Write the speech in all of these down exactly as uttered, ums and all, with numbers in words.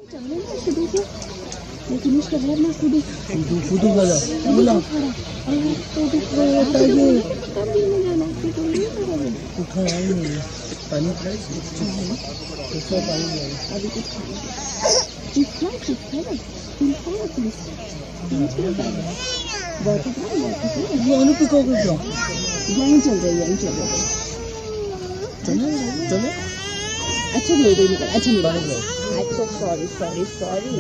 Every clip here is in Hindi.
चलने ना शुरू से लेकिन इसका घर ना शुरू शुरू शुरू वाला बोला अरे तो तो ताजे तब भी नहीं जाना कि तो ये करोगे उठा आई नहीं पानी फ्रेश उसका पानी नहीं अभी कुछ इतना चिपका ना इतना प्लीज बहुत ही ये अनुपी को कर दो यहीं चल रही है यहीं चल रही है चलो चलो अच्छा नहीं नहीं निकल अच्छा नहीं अच्छा सॉरी सॉरी सॉरी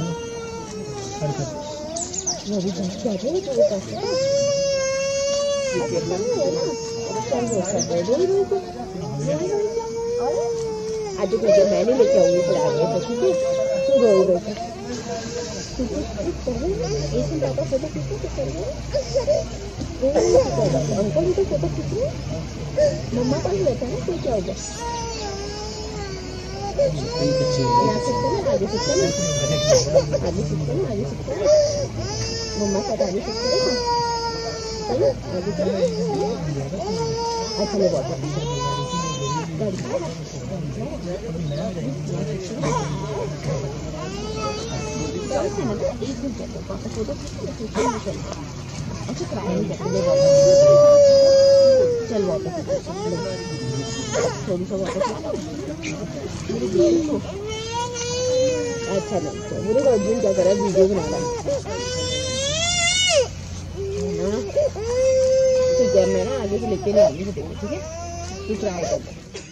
वो भी बहुत ज्यादा है तो कैसे ये कितना है ना चल वो सब दे दो तो आज तो जब मैंने लेके आऊंगी फिर आगे तो ठीक है तू रो रो एक ही दादा फोटो खींचो तो कर रहे अंकल भी तो फोटो खींचो मम्मा का ही रहता है तो क्या होगा आगे सकते ना आगे सकते ना आगे सकते ना मम्मा साथ आगे सकते ना चलो आगे चलो अच्छा मैं बहुत अच्छा कराएंगे चल वापस थोड़ी सा वापस अच्छा नहीं तो मेरे को अर्जुन क्या करा वीडियो बना रहा ठीक है मैं ना आगे से लेके नहीं आऊंगी ठीक है तू ट्राई कर